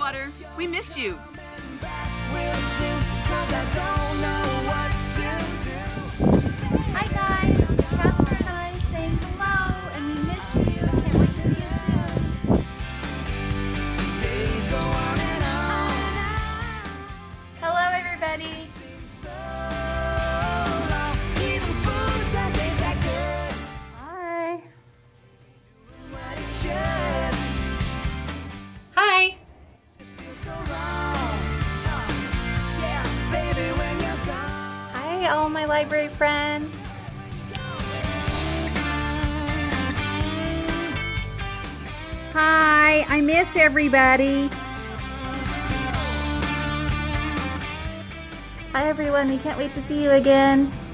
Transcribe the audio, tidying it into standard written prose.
Water. We missed you. Hi guys, Casper and I saying hello, and we miss you. Can't wait to see you soon. Hello everybody. Hi. Hi. Hi all my library friends. Hi, I miss everybody. Hi everyone, we can't wait to see you again.